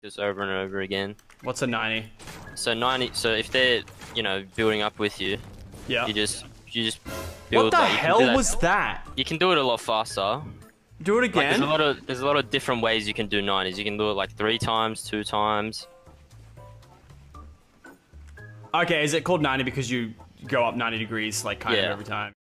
this over and over again. What's a 90? So 90. So if they're, you know, building up with you, Yeah. you just build. What the like, hell was that? You can do it a lot faster. Do it Like, again. there's a lot of different ways you can do 90s. You can do it like 3 times, 2 times. Okay, is it called 90 because you go up 90 degrees like kind of every time?